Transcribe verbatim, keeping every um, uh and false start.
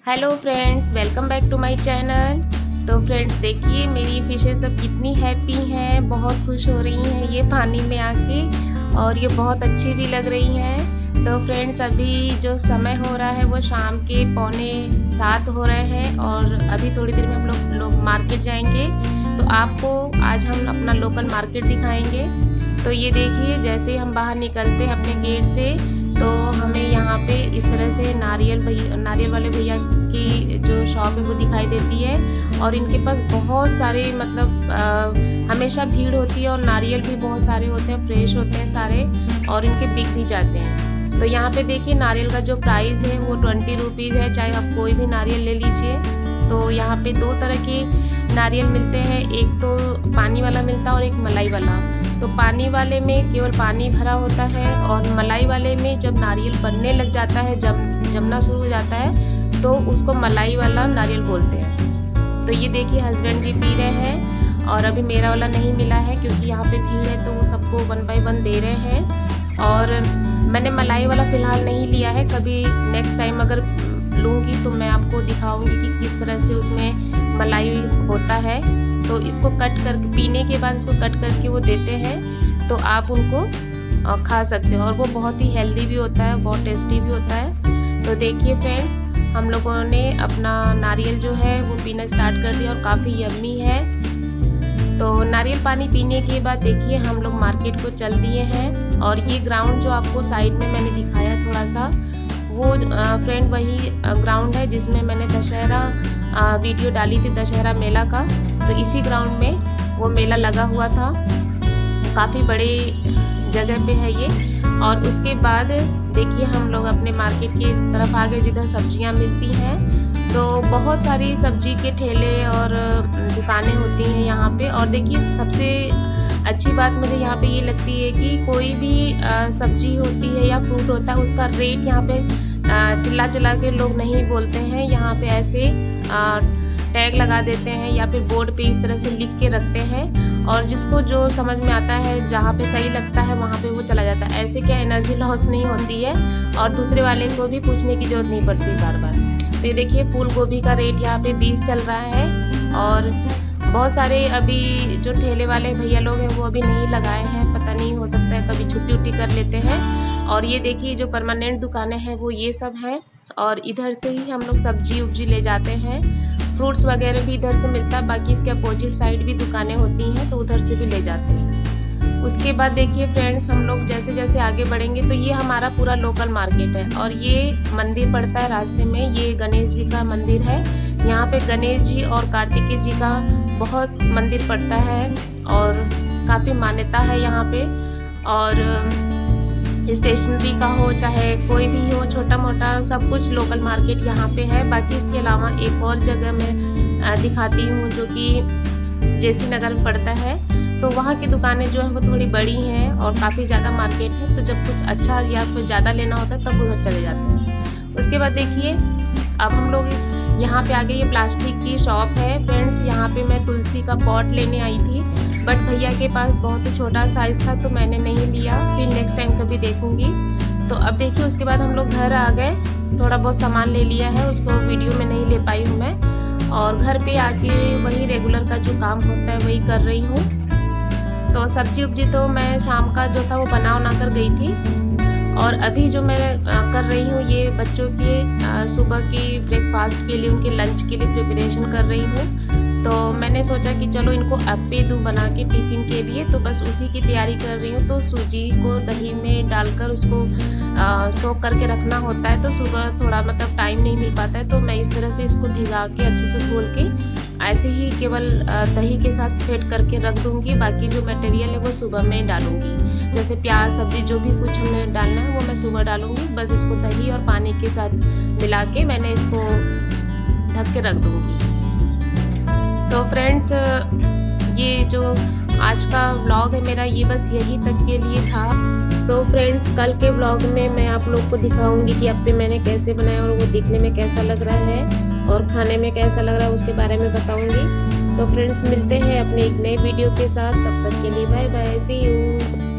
Hello friends, welcome back to my channel. तो friends देखिए मेरी फिशेस सब कितनी हैप्पी हैं, बहुत खुश हो रही हैं ये पानी में आके, और ये बहुत अच्छी भी लग रही हैं। तो फ्रेंड्स अभी जो समय हो रहा है वो शाम के पौने सात हो रहे हैं और अभी थोड़ी देर में हम लोग लोग मार्केट जाएंगे। तो आपको आज हम अपना लोकल मार्केट दिखाएंगे। तो ये देखिए जैसे हम बाहर निकलते हैं अपने गेट से तो हमें यहाँ पे इस तरह से नारियल भैया नारियल वाले भैया की जो शॉप है वो दिखाई देती है, और इनके पास बहुत सारे मतलब आ, हमेशा भीड़ होती है और नारियल भी बहुत सारे होते हैं, फ्रेश होते हैं सारे, और इनके बिक भी जाते हैं। तो यहाँ पे देखिए नारियल का जो प्राइस है वो ट्वेंटी रुपीज़ है, चाहे आप कोई भी नारियल ले लीजिए। तो यहाँ पे दो तरह के नारियल मिलते हैं, एक तो पानी वाला मिलता है और एक मलाई वाला। तो पानी वाले में केवल पानी भरा होता है, और मलाई वाले में जब नारियल बनने लग जाता है, जब जमना शुरू हो जाता है तो उसको मलाई वाला नारियल बोलते हैं। तो ये देखिए हस्बैंड जी पी रहे हैं, और अभी मेरा वाला नहीं मिला है क्योंकि यहाँ पे भीड़ है तो वो सबको वन बाय वन दे रहे हैं। और मैंने मलाई वाला फ़िलहाल नहीं लिया है, कभी नेक्स्ट टाइम अगर लूँगी तो मैं आपको दिखाऊंगी कि किस तरह से उसमें मलाई होता है। तो इसको कट कर पीने के बाद इसको कट करके वो देते हैं, तो आप उनको खा सकते हो, और वो बहुत ही हेल्दी भी होता है, बहुत टेस्टी भी होता है। तो देखिए फ्रेंड्स हम लोगों ने अपना नारियल जो है वो पीना स्टार्ट कर दिया और काफ़ी यम्मी है। तो नारियल पानी पीने के बाद देखिए हम लोग मार्केट को चल दिए हैं, और ये ग्राउंड जो आपको साइड में मैंने दिखाया थोड़ा सा, वो फ्रेंड वही ग्राउंड है जिसमें मैंने दशहरा वीडियो डाली थी, दशहरा मेला का। तो इसी ग्राउंड में वो मेला लगा हुआ था, काफ़ी बड़े जगह पे है ये। और उसके बाद देखिए हम लोग अपने मार्केट की तरफ आ गए जिधर सब्जियां मिलती हैं। तो बहुत सारी सब्जी के ठेले और दुकानें होती हैं यहाँ पे। और देखिए सबसे अच्छी बात मुझे यहाँ पे ये लगती है कि कोई भी सब्जी होती है या फ्रूट होता है उसका रेट यहाँ पे चिल्ला चिल्ला के लोग नहीं बोलते हैं, यहाँ पे ऐसे टैग लगा देते हैं या फिर बोर्ड पे इस तरह से लिख के रखते हैं, और जिसको जो समझ में आता है जहाँ पे सही लगता है वहाँ पे वो चला जाता है। ऐसे क्या एनर्जी लॉस नहीं होती है और दूसरे वाले को भी पूछने की जरूरत नहीं पड़ती बार बार। तो ये देखिए फूल गोभी का रेट यहाँ पे बीस चल रहा है, और बहुत सारे अभी जो ठेले वाले भैया लोग हैं वो अभी नहीं लगाए हैं, पता नहीं हो सकता है कभी छुट्टी उट्टी कर लेते हैं। और ये देखिए जो परमानेंट दुकानें हैं वो ये सब हैं, और इधर से ही हम लोग सब्जी उब्जी ले जाते हैं, फ्रूट्स वगैरह भी इधर से मिलता है। बाकी इसके अपोजिट साइड भी दुकानें होती हैं तो उधर से भी ले जाते हैं। उसके बाद देखिए फ्रेंड्स हम लोग जैसे जैसे आगे बढ़ेंगे तो ये हमारा पूरा लोकल मार्केट है, और ये मंदिर पड़ता है रास्ते में, ये गणेश जी का मंदिर है। यहाँ पे गणेश जी और कार्तिकेय जी का बहुत मंदिर पड़ता है और काफ़ी मान्यता है यहाँ पे। और स्टेशनरी का हो चाहे कोई भी हो, छोटा मोटा सब कुछ लोकल मार्केट यहाँ पे है। बाकी इसके अलावा एक और जगह मैं दिखाती हूँ जो कि जेसी नगर में पड़ता है, तो वहाँ की दुकानें जो हैं वो थोड़ी बड़ी हैं और काफ़ी ज़्यादा मार्केट है। तो जब कुछ अच्छा या फिर ज़्यादा लेना होता है तब उधर चले जाते हैं। उसके बाद देखिए अब हम लोग यहाँ पे आगे ये प्लास्टिक की शॉप है फ्रेंड्स। यहाँ पे मैं तुलसी का पॉट लेने आई थी, बट भैया के पास बहुत ही छोटा साइज़ था तो मैंने नहीं लिया, फिर नेक्स्ट टाइम कभी देखूंगी। तो अब देखिए उसके बाद हम लोग घर आ गए, थोड़ा बहुत सामान ले लिया है, उसको वीडियो में नहीं ले पाई हूँ मैं। और घर पे आके वही रेगुलर का जो काम होता है वही कर रही हूँ। तो सब्जी उब्जी तो मैं शाम का जो था वो बना बना कर गई थी, और अभी जो मैं कर रही हूँ ये बच्चों के सुबह की ब्रेकफास्ट के लिए, उनके लंच के लिए प्रिपरेशन कर रही हूँ। तो मैंने सोचा कि चलो इनको अप्पे दूँ बना के टिफ़िन के लिए, तो बस उसी की तैयारी कर रही हूँ। तो सूजी को दही में डालकर उसको सोक करके रखना होता है, तो सुबह थोड़ा मतलब टाइम नहीं मिल पाता है, तो मैं इस तरह से इसको भिगा के अच्छे से धुल के ऐसे ही केवल दही के साथ फेंट करके रख दूँगी। बाकी जो मटेरियल है वो सुबह में डालूँगी, जैसे प्याज सब्जी जो भी कुछ हमें डालना है वो मैं सुबह डालूँगी। बस इसको दही और पानी के साथ मिला के मैंने इसको ढक के रख दूँगी। तो फ्रेंड्स ये जो आज का व्लॉग है मेरा ये बस यही तक के लिए था। तो फ्रेंड्स कल के व्लॉग में मैं आप लोग को दिखाऊंगी कि अप्पे मैंने कैसे बनाया और वो दिखने में कैसा लग रहा है और खाने में कैसा लग रहा है उसके बारे में बताऊंगी। तो फ्रेंड्स मिलते हैं अपने एक नए वीडियो के साथ, तब तक के लिए बाय बाय, सी यू।